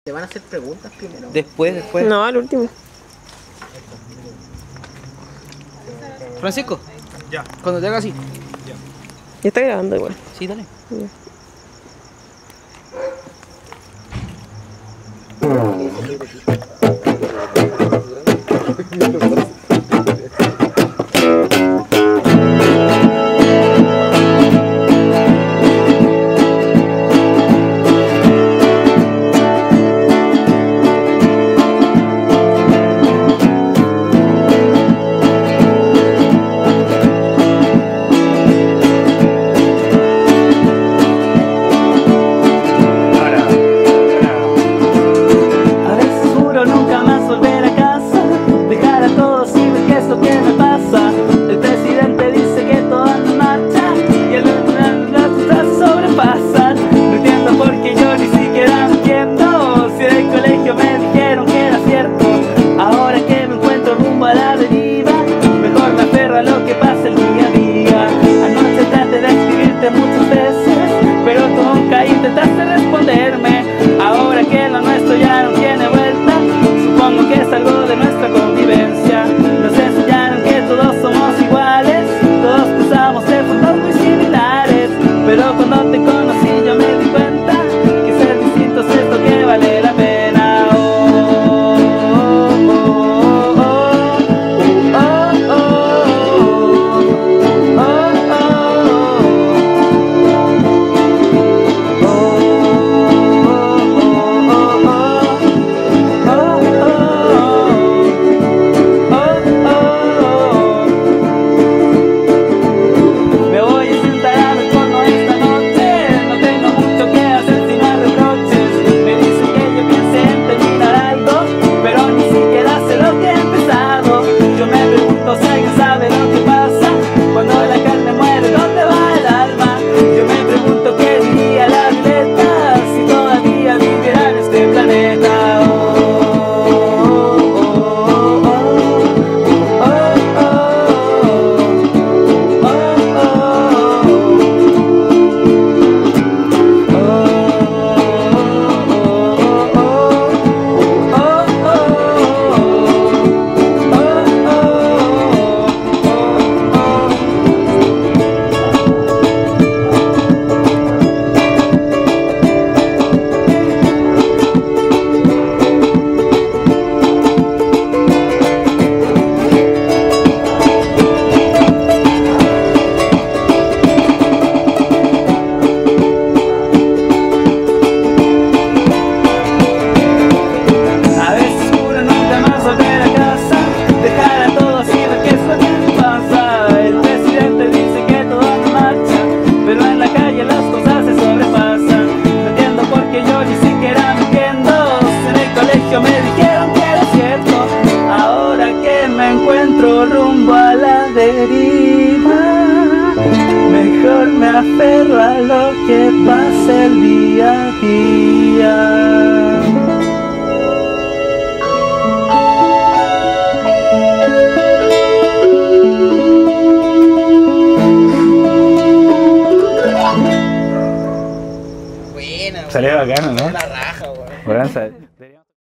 ¿Te van a hacer preguntas primero? Después. No, al último. Francisco, Ya. cuando te haga así. Ya está grabando igual. Sí, dale. Ya. Muchas veces, pero tú nunca intentaste responderme. Ahora que lo nuestro ya no tiene vuelta, supongo que es algo de nuestra convivencia. Nos enseñaron que todos somos iguales, todos cruzamos de formas muy similares. Pero cuando te conocí yo me di cuenta que ser distintos es lo que vale la pena. Me dijeron que era cierto. Ahora que me encuentro rumbo a la deriva, mejor me aferro a lo que pasa el día a día. Buena, Salió bacano, ¿no? la raja, weón. Bueno,